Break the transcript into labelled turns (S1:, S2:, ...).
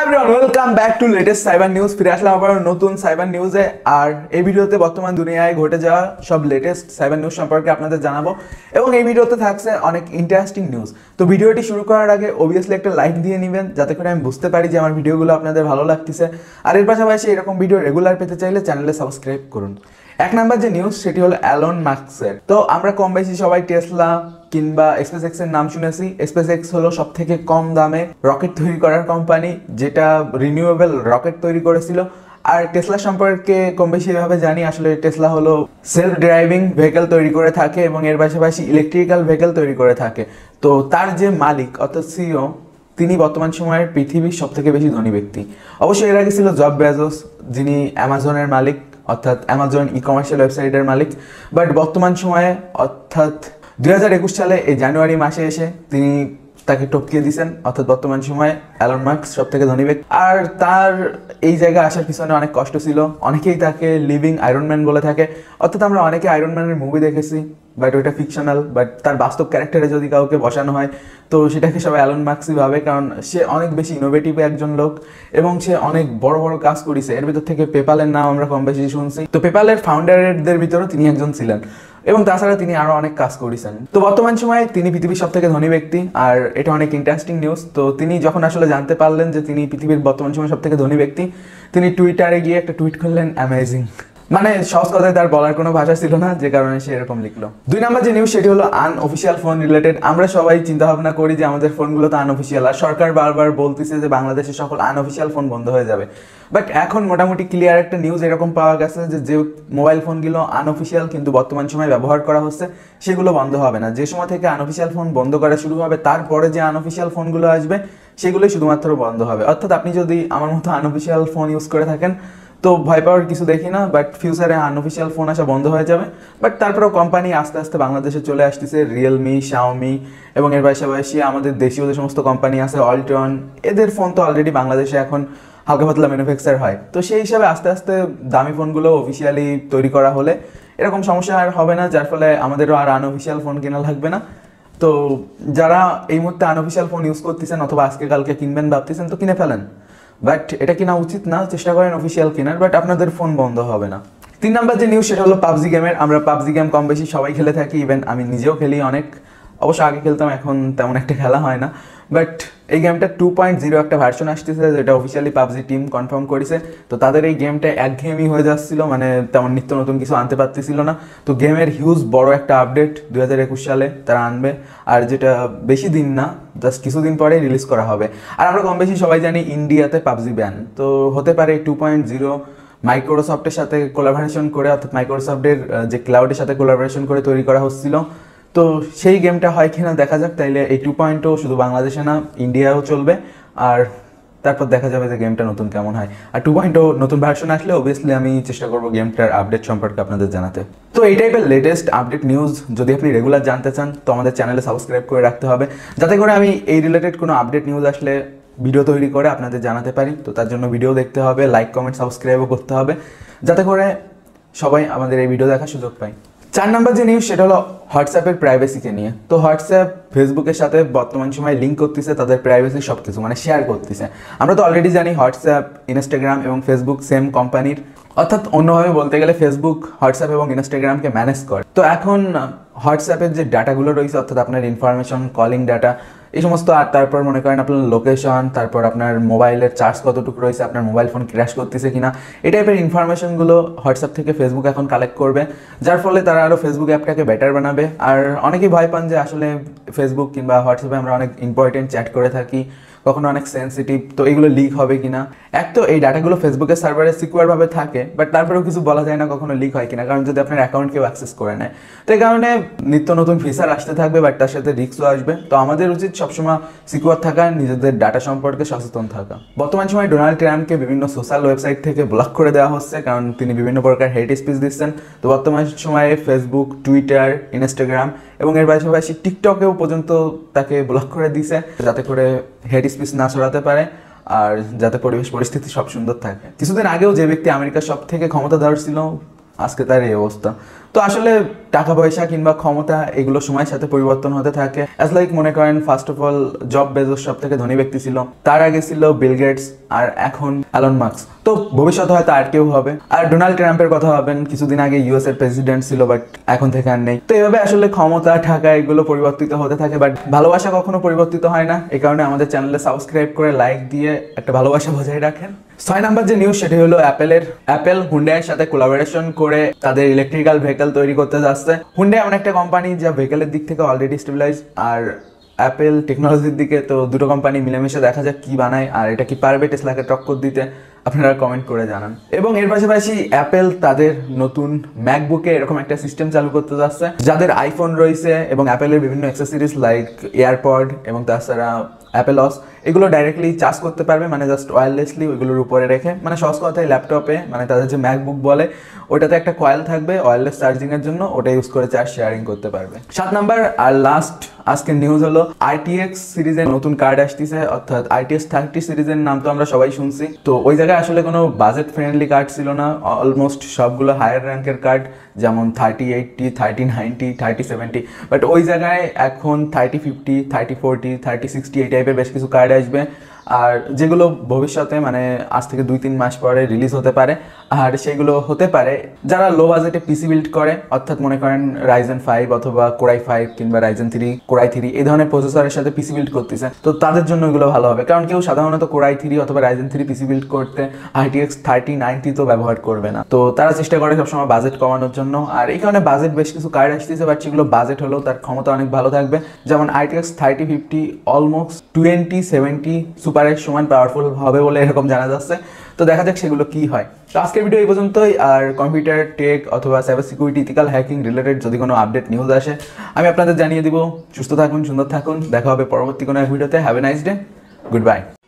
S1: Everyone welcome back to latest cyber news. ফিরে আসলাম আবার নতুন সাইবার নিউজে। আর এই ভিডিওতে বর্তমান দুনিয়ায় ঘটে যাওয়া সব লেটেস্ট সাইবার নিউজ সম্পর্কে আপনাদের জানাবো এবং এই ভিডিওতে থাকছে অনেক ইন্টারেস্টিং নিউজ। তো ভিডিওটি শুরু করার আগে অবভিয়াসলি একটা লাইক দিয়ে নেবেন, যাতে করে আমি বুঝতে পারি যে আমার ভিডিওগুলো আপনাদের ভালো লাগতেছে। আর এর পাশাপাশি এরকম ভিডিও রেগুলার পেতে চাইলে চ্যানেলে সাবস্ক্রাইব করুন। এক নাম্বার যে নিউজ সেটি হলো অ্যালন মাস্কের। তো আমরা কম বেশি সবাই টেসলা কিংবা স্পেসএক্স এর নাম শুনেছি। স্পেসএক্স হলো সব থেকে কম দামে রকেট তৈরি করার কোম্পানি, যেটা রিনিউয়েবল রকেট তৈরি করেছিল। আর টেসলা সম্পর্কে কম বেশি এভাবে জানি, আসলে টেসলা হলো সেলফ ড্রাইভিং ভেহিকল তৈরি করে থাকে এবং এর পাশাপাশি ইলেকট্রিক্যাল ভেহিকল তৈরি করে থাকে। তো তার যে মালিক অর্থাৎ সিইও, তিনি বর্তমান সময়ের পৃথিবীর সব থেকে বেশি ধনী ব্যক্তি। অবশ্যই এর আগে ছিল জব বেজোস, যিনি অ্যামাজনের মালিক অর্থাৎ অ্যামাজন ই কমার্শিয়াল ওয়েবসাইটের মালিক। বাট বর্তমান সময়ে অর্থাৎ 2021 সালে এই জানুয়ারি মাসে এসে তিনি তাকে টপকিয়ে দিয়েছেন, অর্থাৎ বর্তমান সময়ে অ্যালন মাস্ক সব থেকে ধনী ব্যক্তি। আর তার এই জায়গায় আসার পিছনে অনেক কষ্ট ছিল। অনেকেই তাকে লিভিং আয়রন ম্যান বলে থাকে, অর্থাৎ আমরা অনেকে আয়রন ম্যানের মুভি দেখেছি, বাট ওইটা ফিকশনাল। বাট তার বাস্তব ক্যারেক্টারে যদি কাউকে বসানো হয় তো সেটাকে সবাই অ্যালন মাস্কই ভাবে, কারণ সে অনেক বেশি ইনোভেটিভ একজন লোক এবং সে অনেক বড় বড় কাজ করেছে। এর ভিতর থেকে পেপালের নাম আমরা কম বেশি শুনছি। তো পেপালের ফাউন্ডারদের ভিতরেও তিনি একজন ছিলেন এবং তাছাড়া তিনি আরো অনেক কাজ করেছেন। তো বর্তমান সময়ে তিনি পৃথিবীর সব থেকে ধনী ব্যক্তি। আর এটা অনেক ইন্টারেস্টিং নিউজ। তো তিনি যখন আসলে জানতে পারলেন যে তিনি পৃথিবীর বর্তমান সময়ে সব থেকে ধনী ব্যক্তি, তিনি টুইটারে গিয়ে একটা টুইট করলেন, অ্যামেজিং। মানে সহজ কথায় তার বলার কোনো ভাষা ছিল না, যে কারণে সে এরকম লিখলো। দুই নাম্বার যে নিউজ সেটি হলো আনঅফিসিয়াল ফোন রিলেটেড। আমরা সবাই চিন্তা ভাবনা করি যে আমাদের ফোনগুলো তো আনঅফিসিয়াল, আর সরকার বারবার বলতেছে যে বাংলাদেশের সকল আনঅফিসিয়াল ফোন বন্ধ হয়ে যাবে। বাট এখন মোটামুটি ক্লিয়ার একটা নিউজ এরকম পাওয়া গেছে যে মোবাইল ফোনগুলো আনঅফিসিয়াল কিন্তু বর্তমান সময় ব্যবহার করা হচ্ছে, সেগুলো বন্ধ হবে না। যে সময় থেকে আনঅফিসিয়াল ফোন বন্ধ করা শুরু হবে, তারপরে যে আনঅফিসিয়াল ফোনগুলো আসবে সেগুলোই শুধুমাত্র বন্ধ হবে। অর্থাৎ আপনি যদি আমার মতো আনঅফিসিয়াল ফোন ইউজ করে থাকেন তো ভয় পাওয়ার কিছু দেখি না। বাট ফিউচারে আনঅফিসিয়াল ফোন আসা বন্ধ হয়ে যাবে। বাট তারপরেও কোম্পানি আস্তে আস্তে বাংলাদেশে চলে আসতেছে, রিয়েলমি, শাওমি এবং এর পাশাপাশি আমাদের দেশীয় যে সমস্ত কোম্পানি আছে অল্টন, এদের ফোন তো অলরেডি বাংলাদেশে এখন হালকা পাতলা ম্যানুফ্যাকচার হয়। তো সেই হিসাবে আস্তে আস্তে দামি ফোনগুলো অফিসিয়ালি তৈরি করা হলে এরকম সমস্যা আর হবে না, যার ফলে আমাদেরও আর আনঅফিসিয়াল ফোন কেনা লাগবে না। তো যারা এই মুহূর্তে আনঅফিসিয়াল ফোন ইউজ করতেছেন অথবা আজকে কালকে কিনবেন ভাবতেছেন, তো কিনে ফেলেন। বাট এটা কিনা উচিত না, চেষ্টা করেন অফিসিয়াল কেনার, বাট আপনাদের ফোন বন্ধ হবে না। তিন নাম্বার যে নিউজ সেটা হলো পাবজি গেমের। আমরা পাবজি গেম কম বেশি সবাই খেলে থাকি, ইভেন আমি নিজেও খেলি অনেক। অবশ্য আগে খেলতাম, এখন তেমন একটা খেলা হয় না। বাট এই গেমটা 2.0 একটা ভার্সন আসতেছে, যেটা অফিসিয়ালি পাবজি টিম কনফার্ম করেছে। তো তাদের এই গেমটা একঘেয়েমি হয়ে যাচ্ছিল, মানে তেমন নিত্য নতুন কিছু আনতে পারতেছিল না। তো গেমের হিউজ বড় একটা আপডেট 2021 সালে তারা আনবে, আর যেটা বেশি দিন না, জাস্ট কিছুদিন পরে রিলিজ করা হবে। আর আমরা কম বেশি সবাই জানি ইন্ডিয়াতে পাবজি ব্যান। তো হতে পারে 2.0 মাইক্রোসফটের সাথে কোলাবোরেশন করে, অর্থাৎ মাইক্রোসফটের যে ক্লাউডের সাথে কোলাবোরেশন করে তৈরি করা হচ্ছিল। তো সেই গেমটা হয় কিনা দেখা যাক। তাইলে এই 2.0 শুধু বাংলাদেশে না, ইন্ডিয়াও চলবে। আর তারপর দেখা যাবে যে গেমটা নতুন কেমন হয়। আর 2.0 নতুন ভার্সন আসলে অবভিয়াসলি আমি চেষ্টা করবো গেমটার আপডেট সম্পর্কে আপনাদের জানাতে। তো এই টাইপের লেটেস্ট আপডেট নিউজ যদি আপনি রেগুলার জানতে চান তো আমাদের চ্যানেলে সাবস্ক্রাইব করে রাখতে হবে, যাতে করে আমি এই রিলেটেড কোনো আপডেট নিউজ আসলে ভিডিও তৈরি করে আপনাদের জানাতে পারি। তো তার জন্য ভিডিও দেখতে হবে, লাইক কমেন্ট সাবস্ক্রাইবও করতে হবে, যাতে করে সবাই আমাদের এই ভিডিও দেখার সুযোগ পায়। 4 নাম্বার যে নিউজ সেটা হলো হোয়াটসঅ্যাপের প্রাইভেসিকে নিয়ে। তো হোয়াটসঅ্যাপ ফেসবুকের সাথে বর্তমান সময় লিঙ্ক করতেছে, তাদের প্রাইভেসি সব কিছু মানে শেয়ার করতেছে। আমরা তো অলরেডি জানি হোয়াটসঅ্যাপ, ইনস্টাগ্রাম এবং ফেসবুক সেম কোম্পানির, অর্থাৎ অন্যভাবে বলতে গেলে ফেসবুক হোয়াটসঅ্যাপ এবং ইনস্টাগ্রামকে ম্যানেজ করে। তো এখন হোয়াটসঅ্যাপের যে ডাটাগুলো রয়েছে, অর্থাৎ আপনার ইনফরমেশন, কলিং ডাটা, এই সমস্ত, আর তারপর মনে করেন আপনার লোকেশন, তারপর আপনার মোবাইলের চার্জ কতটুকু রয়েছে, আপনার মোবাইল ফোন ক্র্যাশ করতেছে কিনা, এই টাইপের ইনফরমেশনগুলো হোয়াটসঅ্যাপ থেকে ফেসবুক এখন কালেক্ট করবে, যার ফলে তারা আরও ফেসবুক অ্যাপটাকে বেটার বানাবে। আর অনেকেই ভয় পান যে আসলে ফেসবুক কিংবা হোয়াটসঅ্যাপে আমরা অনেক ইম্পর্টেন্ট চ্যাট করে থাকি, কখনো অনেক সেন্সিটিভ, তো এগুলো লিক হবে কিনা। এক তো এই ডাটাগুলো ফেসবুকের সার্ভারে সিকিউরভাবে থাকে, বাট তারপরেও কিছু বলা যায় না কখনো লিক হয় কিনা, কারণ যদি আপনার অ্যাকাউন্ট কেউ অ্যাক্সেস করে নেয়। তো এই কারণে নিত্য নতুন ফিচার আসতে থাকবে, বাট তার সাথে রিস্কও আসবে। তো আমাদের উচিত সবসময় সিকিউর থাকা, নিজেদের ডাটা সম্পর্কে সচেতন থাকা। বর্তমান সময় ডোনাল্ড ট্রাম্পকে বিভিন্ন সোশ্যাল ওয়েবসাইট থেকে ব্লক করে দেওয়া হচ্ছে, কারণ তিনি বিভিন্ন প্রকার হেট স্পিচ দিচ্ছেন। তো বর্তমান সময়ে ফেসবুক, টুইটার, ইনস্টাগ্রাম এবং এর পাশাপাশি টিকটকেও পর্যন্ত তাকে ব্লক করে দিয়েছে, যাতে করে হেট স্পিচ না ছড়াতে পারে আর যাতে পরিবেশ পরিস্থিতি সব সুন্দর থাকে। কিছুদিন আগেও যে ব্যক্তি আমেরিকার সব থেকে ক্ষমতাধর ছিল, আজকে তার এই অবস্থা। তো আসলে টাকা পয়সা কিংবা ক্ষমতা এগুলো সময়ের সাথে পরিবর্তন হতে থাকে। অ্যাজ লাইক মনে করেন first of all Jeff Bezos সব থেকে ধনী ব্যক্তি ছিল, তার আগে ছিল বিল গেটস, আর এখন অ্যালন মাস্ক। তো ভবিষ্যতে হয়তো আর কেউ হবে। আর ডোনাল্ড ট্রাম্পের কথা ভাবেন, কিছুদিন আগে ইউএস এর প্রেসিডেন্ট ছিল, বাট এখন থেকে আর নেই। তো এভাবে আসলে ক্ষমতা টাকা এগুলো পরিবর্তিত হতে থাকে, বাট ভালোবাসা কখনো পরিবর্তিত হয় না। এই কারণে আমাদের চ্যানেলে সাবস্ক্রাইব করে লাইক দিয়ে একটা ভালোবাসা বজায় রাখেন। 6 নাম্বার যে নিউজ সেটি হলো অ্যাপেল হুন্ডাইয়ের সাথে কোলাবোরেশন করে তাদের ইলেকট্রিক্যাল ভেহিকল তৈরি করতে যাচ্ছে। হুন্ডাই এমন একটা কোম্পানি যা ভেহিকলের দিক থেকে অলরেডি স্টেবিলাইজ, আর অ্যাপেল টেকনোলজির দিকে। তো দুটো কোম্পানি মিলেমিশে দেখা যাক কি বানায়, আর এটা কি পারবে টেসলাকে টক্কর দিতে, আপনারা কমেন্ট করে জানান। এবং এর পাশাপাশি অ্যাপেল তাদের নতুন ম্যাকবুকে এরকম একটা সিস্টেম চালু করতে যাচ্ছে, যাদের আইফোন রয়েছে এবং অ্যাপেলের বিভিন্ন অ্যাক্সেসরিজ লাইক এয়ারপড এবং তাছাড়া অ্যাপেলস, এগুলো ডাইরেক্টলি চার্জ করতে পারবে, মানে জাস্ট ওয়্যারলেসলি ওইগুলোর উপরে রেখে। মানে সহজ কথায় ল্যাপটপে, মানে তাদের যে ম্যাকবুক বলে ওটাতে একটা কয়েল থাকবে ওয়্যারলেস চার্জিং এর জন্য, ওটা ইউজ করে চার্জ শেয়ারিং করতে পারবে। 7 নাম্বার আর লাস্ট আজকের নিউজ হলো RTX সিরিজের নতুন কার্ড আসতেছে, অর্থাৎ RTX 30 সিরিজের নাম তো আমরা সবাই শুনছি। তো ওই জায়গায় আসলে কোনো বাজেট ফ্রেন্ডলি কার্ড ছিল না, অলমোস্ট সবগুলো হায়ার র্যাঙ্কের কার্ড, যেমন 3080, 3090, 3070। বাট ওই জায়গায় এখন 3050, 3040, 3060 এই টাইপের বেশ কিছু কার্ড আসবে, আর যেগুলো ভবিষ্যতে মানে আজ থেকে 2-3 মাস পরে রিলিজ হতে পারে। আর সেগুলো হতে পারে যারা লো বাজেটে পিসি বিল্ড করে, অর্থাৎ মনে করেন Ryzen 5 অথবা Core i5 কিংবা Ryzen 3, Core i3 এই ধরনের প্রসেসরের সাথে পিসি বিল্ড করতেছে। তো তাদের জন্য এগুলো ভালো হবে, কারণ কেউ সাধারণত Core i3 অথবা Ryzen 3 পিসি বিল্ড করতে RTX 3090 তো ব্যবহার করবে না। তো তারা চেষ্টা করে সবসময় বাজেট কমানোর জন্য, আর এই কারণে বাজেট বেশ কিছু কার্ড আসতেছে, বাট সেগুলো বাজেট হলেও তার ক্ষমতা অনেক ভালো থাকবে। যেমন RTX 3050 অলমোস্ট 2070 সুপারের সমান পাওয়ারফুল হবে বলে এরকম জানা যাচ্ছে। তো দেখা যাক সেগুলো কি হয়। তো আজকের ভিডিও এই পর্যন্তই। আর কম্পিউটার টেক অথবা cyber security, ethical hacking related যদি কোনো আপডেট নিউজ আসে আমি আপনাদের জানিয়ে দিব। সুস্থ থাকুন, সুন্দর থাকুন, দেখা হবে পরবর্তী কোনো এক ভিডিওতে। Have a nice day, good by.